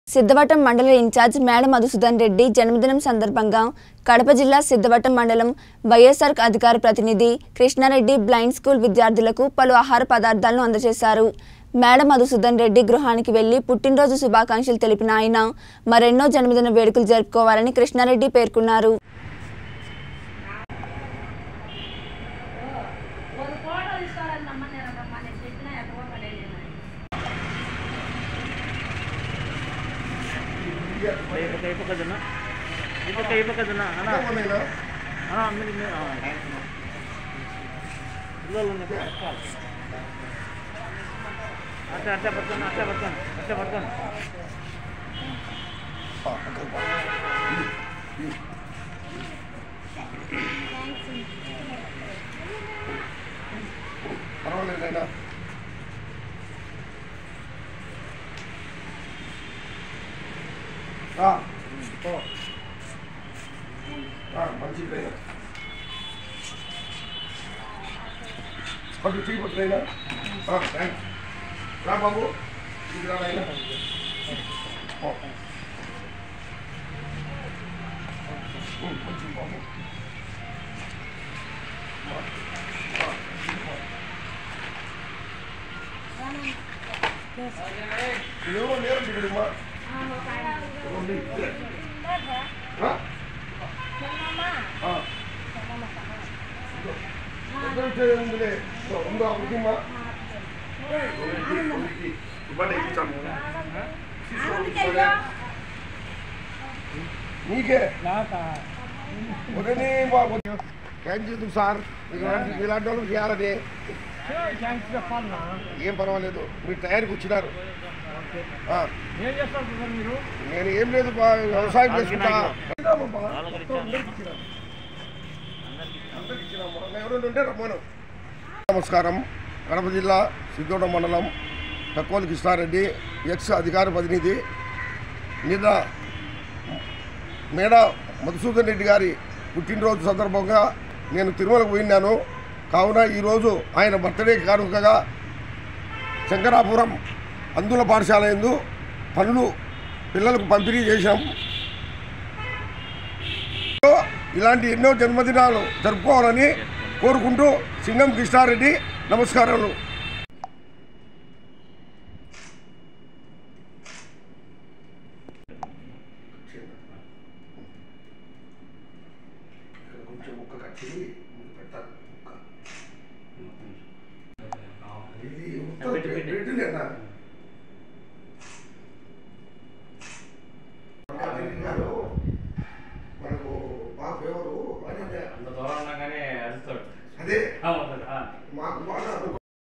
సిద్ధవటం మండల ఇన్ఛార్జ్ మేడ మధుసూదన్ రెడ్డి జన్మదినం సందర్భంగా కడప జిల్లా సిద్ధవటం మండలం వైఎస్ఆర్ అధికార ప్రతినిధి కృష్ణారెడ్డి బ్లైండ్ స్కూల్ విద్యార్థులకు పలు ఆహార పదార్థాలను అందజేశారు. మేడ మధుసూదన్ రెడ్డి గృహానికి వెళ్లి పుట్టినరోజు శుభాకాంక్షలు తెలిపిన ఆయన మరెన్నో జన్మదిన వేడుకలు జరుపుకోవాలని కృష్ణారెడ్డి పేర్కొన్నారు. మంచి ట్రైనర్ పట్టు చేయి ట్రైనర్ థ్యాంక్స్ రా బాబు ఇది రా అయినా మంచి బాబు నువ్వు నేరం దిగడుమా నీకే థ్యాంక్ యూ సార్ ఇలాంటి వాళ్ళు చేయాలని ఏం పర్వాలేదు మీరు తయారీకి వచ్చినారు. నేను ఏం లేదు వ్యవసాయం చేసుకుంటా. నమస్కారం. కడప జిల్లా సిద్ధవటం మండలం టక్కోలు కృష్ణారెడ్డి ఎక్స్ అధికార ప్రతినిధి. నిన్న మేడ మధుసూదన్ రెడ్డి గారి పుట్టినరోజు సందర్భంగా నేను తిరుమలకు పోయినాను. కావున ఈరోజు ఆయన బర్త్డే కానుకగా శంకరాపురం అందుల పాఠశాల యందు పనులు పిల్లలకు పంపిణీ చేశాం. ఇలాంటి ఎన్నో జన్మదినాలు జరుపుకోవాలని కోరుకుంటూ సింగం కృష్ణారెడ్డి నమస్కారాలు. మనకు బాగా ఫేవరు అదే మాకు